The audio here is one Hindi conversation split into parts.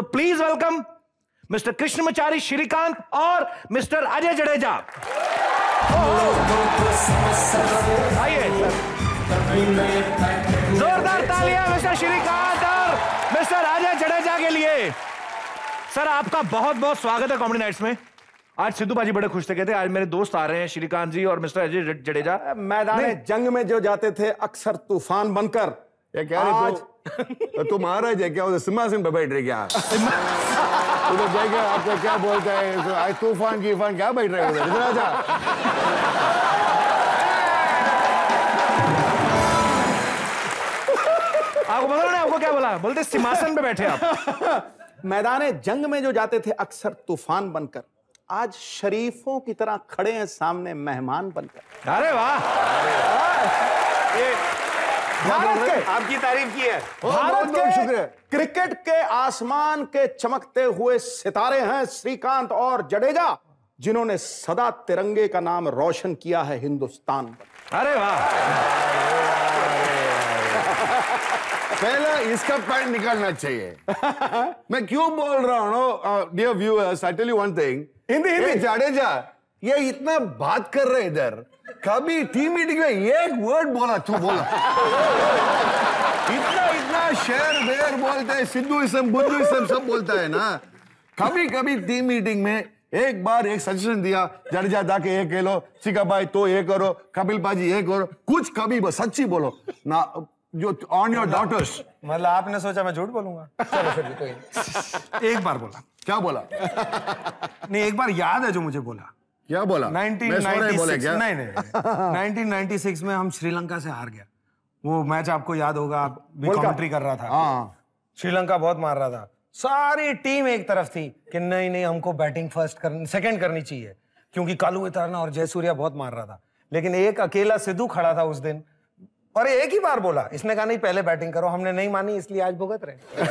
Please welcome mister Krishnamachari Srikkanth और मिस्टर अजय जडेजा। आइए जोरदार तालियां मिस्टर श्रीकांत और मिस्टर अजय जडेजा के लिए। सर आपका बहुत बहुत स्वागत है कॉमेडी नाइट्स में। आज सिद्धू बाजी बड़े खुश थे, कहते आज मेरे दोस्त आ रहे हैं श्रीकांत जी और मिस्टर अजय जडेजा। मैदान जंग में जो जाते थे अक्सर तूफान बनकर, ये क्या है तू महाराज है क्या? उधर सिंहासन पे बैठ रहे क्या? उधर जाके आपको क्या बोलता है आज तूफान की फन क्या बैठ रहे हो उधर? इधर आजा। आपको पता नहीं आपको क्या बोला? बोलते सिंहासन पे बैठे आप। मैदान जंग में जो जाते थे अक्सर तूफान बनकर, आज शरीफों की तरह खड़े हैं सामने मेहमान बनकर। अरे वाह, भारत के आपकी तारीफ की है। भारत के क्रिकेट के आसमान के चमकते हुए सितारे हैं श्रीकांत और जडेजा, जिन्होंने सदा तिरंगे का नाम रोशन किया है हिंदुस्तान पर। अरे वाह, पहले इसका पैंट निकालना चाहिए। मैं क्यों बोल रहा हूँ dear viewers, I tell you one thing. हिंदी जडेजा ये इतना बात कर रहे इधर, कभी टीम मीटिंग में एक वर्ड बोला तू बोला? इतना शेर बेर बोलता है, सिद्धूइज्म बुद्धूइज्म सब बोलता है ना। कभी कभी टीम मीटिंग में एक बार एक सजेशन दिया, जडेजा जाके ये कह लो, शिखा भाई तो ये करो, कपिल पाजी ये करो, कुछ कभी सच्ची बोलो ना जो ऑन योर डॉटर्स। मतलब आपने सोचा मैं झूठ बोलूंगा? चलो फिर भी कोई एक बार बोला। क्या बोला? नहीं एक बार याद है जो मुझे बोला। क्या बोला? 1996 नहीं 1996 में हम श्रीलंका से हार गया। वो मैच आपको याद होगा, आप भी कमेंट्री कर रहा था। हाँ, श्रीलंका बहुत मार रहा था, सारी टीम एक तरफ थी कि नहीं हमको बैटिंग सेकंड करनी चाहिए, क्योंकि कालू इतराना और जयसूर्या बहुत मार रहा था। लेकिन एक अकेला सिद्धू खड़ा था उस दिन, और एक ही बार बोला, इसने कहा नहीं पहले बैटिंग करो। हमने नहीं मानी, इसलिए आज भुगत रहे।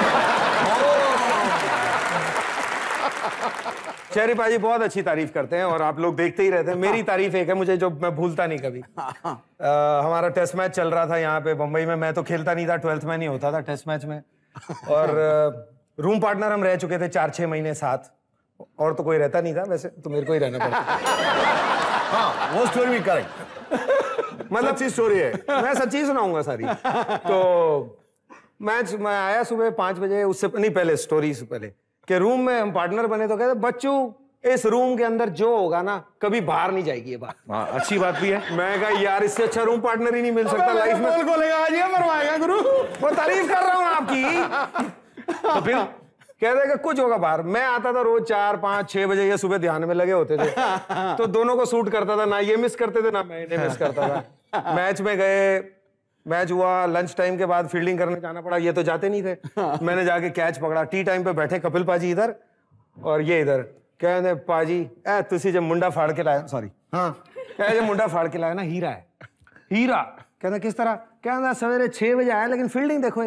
चेरी पाजी बहुत अच्छी तारीफ करते हैं और आप लोग देखते ही रहते हैं। मेरी तारीफ एक है मुझे जो मैं भूलता नहीं कभी। हमारा टेस्ट मैच चल रहा था यहाँ पे बंबई में। मैं तो खेलता नहीं था, 12th में नहीं होता था टेस्ट मैच में, और रूम पार्टनर हम रह चुके थे 4-6 महीने साथ, और तो कोई रहता नहीं था वैसे, तो मेरे को ही रहना पड़ा। हाँ, वो स्टोरी भी करेक्ट, मतलब अच्छी स्टोरी है। मैं सच्ची सुनाऊंगा सारी। तो मैच मैं आया सुबह 5 बजे, उससे नहीं पहले स्टोरी से पहले कि रूम में हम पार्टनर बने, तो कहते बच्चू इस रूम के अंदर जो होगा ना कभी बाहर नहीं जाएगी ये बात। अच्छी बात भी है। मैं कहा यार इससे अच्छा रूम पार्टनर ही नहीं मिल सकता लाइफ में। मरवाएगा गुरु, वो तारीफ कर रहा हूँ आपकी। तो फिर कहते कि कुछ होगा बाहर। मैं आता था रोज 4, 5, 6 बजे, ये सुबह ध्यान में लगे होते थे, तो दोनों को सूट करता था, ना ये मिस करते थे ना मैं इन्हें मिस करता था। मैच में गए, मैच हुआ, लंच टाइम के बाद फील्डिंग करने जाना पड़ा, ये तो जाते नहीं थे। मैंने जाके कैच पकड़ा। टी टाइम पे बैठे कपिल पाजी इधर और ये इधर, कहते पाजी तुसी जब मुंडा फाड़ के लाया, सॉरी जब मुंडा फाड़ के लाया ना, हीरा है हीरा। कहना किस तरह? कहना सवेरे 6 बजे आया लेकिन फील्डिंग देखो।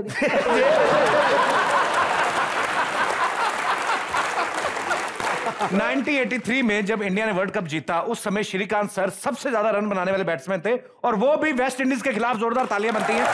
1983 में जब इंडिया ने वर्ल्ड कप जीता, उस समय श्रीकांत सर सबसे ज्यादा रन बनाने वाले बैट्समैन थे, और वो भी वेस्ट इंडीज के खिलाफ। जोरदार तालियां बनती हैं।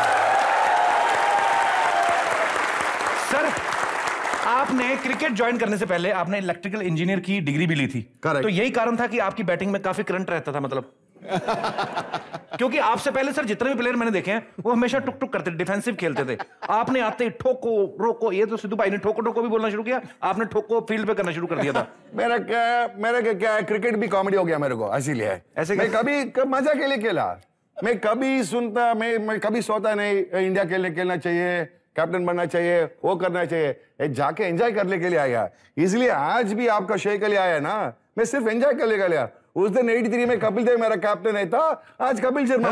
सर आपने क्रिकेट ज्वाइन करने से पहले आपने इलेक्ट्रिकल इंजीनियर की डिग्री भी ली थी। Correct. तो यही कारण था कि आपकी बैटिंग में काफी करंट रहता था, मतलब क्योंकि आपसे पहले सर जितने भी प्लेयर मैंने देखे हैं वो हमेशा टुक टुक करते थे, डिफेंसिव खेलते थे। आपने आते ही ठोको रोको, ये तो सिद्धू भाई ने ठोको ठोको भी बोलना शुरू किया, आपने ठोको फील्ड पे करना शुरू कर दिया था। मेरा क्या है, क्रिकेट भी कॉमेडी हो गया मेरे को, इसीलिए ऐसे मैं कभी मजा के लिए खेला। मैं कभी सुनता, मैं कभी सोता नहीं इंडिया के लिए खेलना चाहिए, कैप्टन बनना चाहिए, वो करना चाहिए। जाके एंजॉय करने के लिए आया, इसलिए आज भी आपका शो के लिए आया ना। मैं सिर्फ एंजॉय करने के लिए। उस दिन 83 में कपिल देव मेरा कैप्टन नहीं था, आज Kapil Sharma.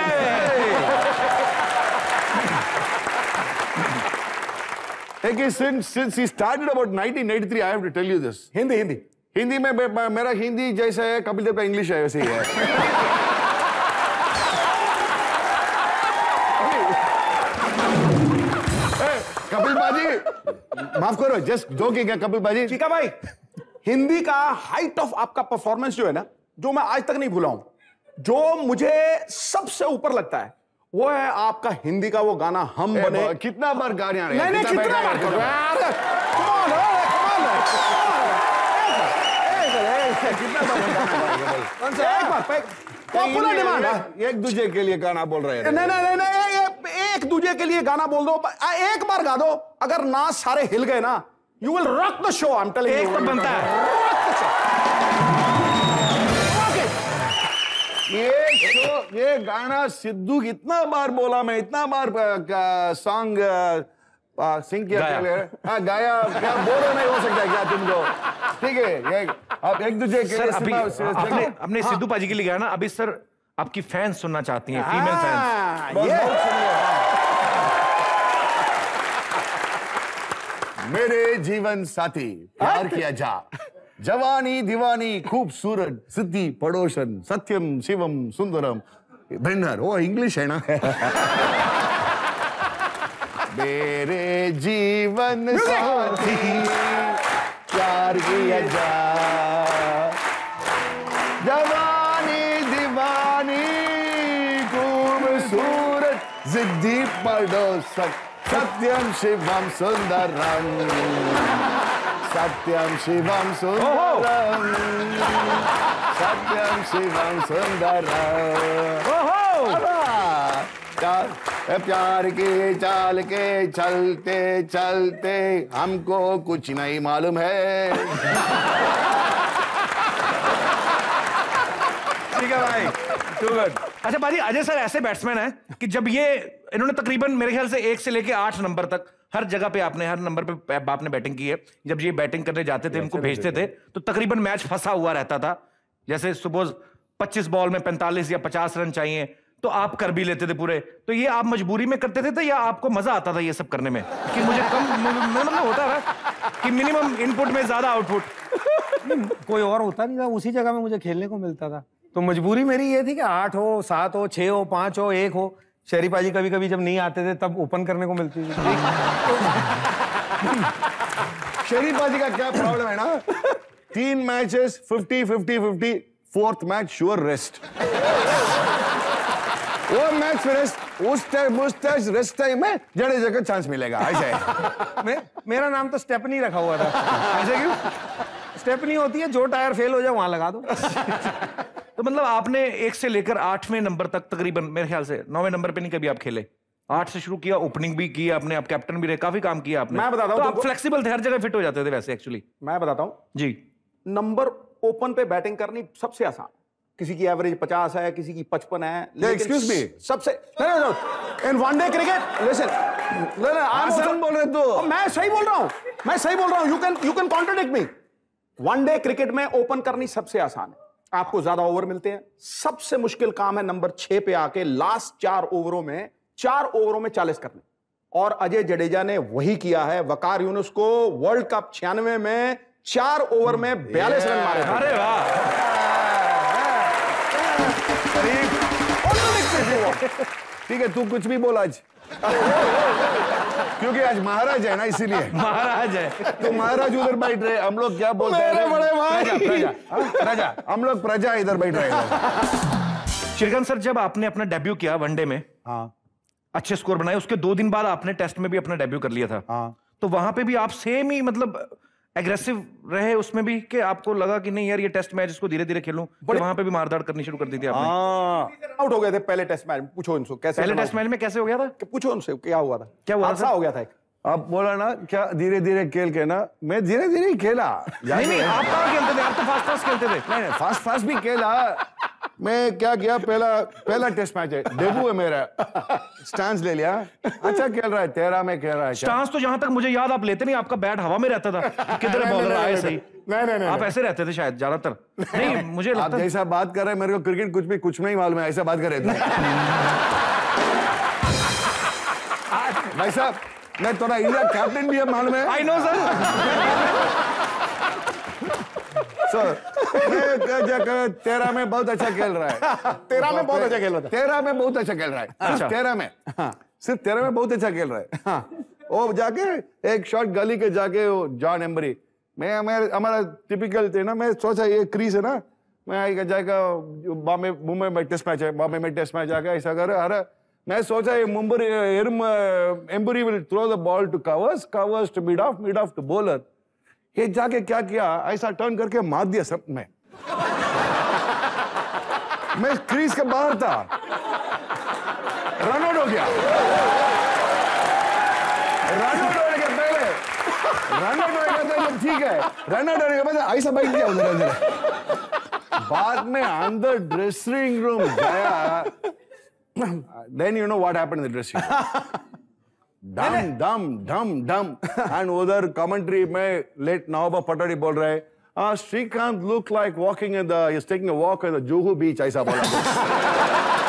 Since he started about 1983, I have to tell you this. Hindi में मेरा हिंदी जैसा है, कपिल देव का इंग्लिश है वैसे ही है। कपिल बाजी माफ करो, जस्ट जोकिंग है कपिल बाजी। ठीक है भाई, हिंदी का हाइट ऑफ आपका परफॉर्मेंस जो है ना, जो मैं आज तक नहीं भूला हूं, जो मुझे सबसे ऊपर लगता है वो है आपका हिंदी का वो गाना हम बने। कितना बार गाने आ रहे हैं? नहीं कितना बार करो यार, पॉपुलर डिमांड है। एक दूसरे के लिए गाना बोल रहे हैं। नहीं नहीं नहीं नहीं, एक दूसरे के लिए गाना बोल दो, एक बार गा दो, अगर ना सारे हिल गए ना, you will rock the show. I am telling एक यू, तो बनता है। ये गाना सिद्धू इतना बार बोला, मैं इतना बार सॉन्ग सिंग किया, गाया, क्या बोलो नहीं हो सकता क्या तुमको? ठीक है, आप एक दूसरे के सर अभी लिए अपने सिद्धू पाजी के लिए गाया ना, अभी सर आपकी फैंस सुनना चाहती हैं, फीमेल फैंस। मेरे जीवन साथी प्यार किया जा, जवानी दीवानी खूबसूरत सिद्धि पड़ोसन सत्यम शिवम सुंदरम भेंडर, वो इंग्लिश है ना। मेरे जीवन साथी प्यार किया जा, जवानी दीवानी खूबसूरत सिद्धि पड़ोसन सत्यम शिवम सुंदरम, सत्यम शिवम सुंदरम, सत्यम शिवम सुंदरम। प्यार के चाल के चलते चलते हमको कुछ नहीं मालूम है। ठीक है भाई, टू गुड। अच्छा बाजी, अजय सर ऐसे बैट्समैन हैं कि जब ये इन्होंने तकरीबन मेरे ख्याल से 1 से लेके 8 नंबर तक हर जगह पे आपने हर नंबर पे आपने बैटिंग की है। जब ये बैटिंग करने जाते थे, उनको भेजते थे तो तकरीबन मैच फंसा हुआ रहता था। जैसे सपोज 25 बॉल में 45 या 50 रन चाहिए तो आप कर भी लेते थे पूरे। तो ये आप मजबूरी में करते थे या आपको मजा आता था ये सब करने में कि मुझे कम मतलब होता था कि मिनिमम इनपुट में ज्यादा आउटपुट? कोई और होता नहीं था, उसी जगह में मुझे खेलने को मिलता था। तो मजबूरी मेरी ये थी कि 8 हो, 7 हो, 6 हो, 5 हो, 1 हो। शरीफ पाजी कभी कभी जब नहीं आते थे तब ओपन करने को मिलती थी। शरीफ बाजी का क्या प्रॉब्लम है ना, 3 matches 50-50-50, 4th match sure rest. वो मैच रेस्ट, उस टाइम रेस्ट टाइम में जडेजा का चांस मिलेगा, ऐसे है। मेरा नाम तो स्टेपनी रखा हुआ था। ऐसे क्यों? स्टेपनी होती है, जो टायर फेल हो जाए वहां लगा दो। तो मतलब आपने 1 से लेकर 8वें नंबर तक तकरीबन मेरे ख्याल से 9वें नंबर पे नहीं कभी आप खेले, 8 से शुरू किया, ओपनिंग भी किया आपने, आप कैप्टन भी रहे, काफी काम किया आपने। मैं बताता हूं तो आप फ्लेक्सिबल थे, हर जगह फिट हो जाते थे वैसे एक्चुअली। मैं बताता हूं जी। नंबर ओपन पे बैटिंग करनी सबसे आसान। किसी की एवरेज 50 है, किसी की 55 है। एक्सक्यूज मी, सबसे इन वनडे क्रिकेट लिसन, आसान बोल रहे तो मैं सही बोल रहा हूं, मैं सही बोल रहा हूं। You can contradict me. One day cricket में ओपन करनी सबसे आसान है, आपको ज्यादा ओवर मिलते हैं। सबसे मुश्किल काम है नंबर 6 पे आके लास्ट 4 ओवरों में 40 करने, और अजय जडेजा ने वही किया है। वकार यूनुस को वर्ल्ड कप 96 में 4 ओवर में 42 रन मारे थे। अरे वाह, ठीक है, तू कुछ भी बोल आज, क्योंकि आज महाराज है ना, इसीलिए महाराज है। तो महाराज उधर बैठ रहे, हम लोग क्या बोलते हैं, बड़े भाई प्रजा, हम लोग प्रजा इधर बैठ रहे हैं। श्रीकांत सर, जब आपने अपना डेब्यू किया वनडे में, हाँ अच्छे स्कोर बनाए, उसके 2 दिन बाद आपने टेस्ट में भी अपना डेब्यू कर लिया था। हाँ। तो वहां पे भी आप सेम ही मतलब एग्रेसिव रहे उसमें भी, कि आपको लगा कि नहीं यार ये टेस्ट मैच इसको धीरे धीरे खेलूं, वहां पे भी मारदाड़ करनी शुरू कर दी थी आपने? आउट हो गए थे पहले टेस्ट मैच। पूछो उनसे कैसे, पहले टेस्ट मैच में कैसे हो गया था? पूछो उनसे क्या हुआ था, क्या हुआ हादसा हो गया था एक। आप बोला ना क्या धीरे धीरे खेल के ना, मैं धीरे धीरे ही खेला। नहीं आप कहाँ खेलते थे, आप तो फास्ट खेलते थे। नहीं फास्ट भी खेला। मैं क्या किया, पहला टेस्ट मैच है, डेब्यू है मेरा, स्टांस ले लिया, अच्छा खेल रहा है, 13 में खेल रहा है। स्टांस तो जहां तक मुझे याद आप लेते नहीं, आपका बैट हवा में रहता था, किधर बॉलर आए सही। नहीं आप ऐसे रहते थे शायद ज्यादातर। नहीं मुझे आप लगता जैसा बात कर रहे हैं, मेरे को क्रिकेट कुछ नहीं मालूम है, ऐसा बात कर रहे थे। भाई साहब, मैं थोड़ा इंडिया कैप्टन भी है, मालूम है। आई नो सर, मैं 13 में बहुत अच्छा खेल रहा है। 13 में बहुत अच्छा खेल रहा था। 13 में बहुत अच्छा खेल रहा है, सिर्फ 13 में, सिर्फ 13 में बहुत अच्छा खेल रहा है। वो जाके एक शॉट गली के जाके जॉन एम्बरी, मैं हमारा टिपिकल थे ना, मैं सोचा ये क्रीज है ना, मैं जाएगा मुंबई में टेस्ट मैच है, बॉम्बे में टेस्ट मैच जाके ऐसा कर, अरे मैं सोचा ये Mumbai Emburey will throw the ball to covers to mid off to bowler. ये जाके क्या किया, ऐसा टर्न करके मार दिया सब में। मैं क्रीज के बाहर था, रन आउट हो गया। रन आउट होने के पहले, रन आउट होने के पहले ठीक है, रन आउट होने के बाद ऐसा बैठ गया उधर उधर। बाद में अंदर ड्रेसिंग रूम गया, then you know what happened in the dressing room. डम एंड उधर कमेंट्री में लेट नवाब पटोड़ी बोल रहे, Srikanth look like walking in the, is taking a walk in the Juhu beach, ऐसा बोला।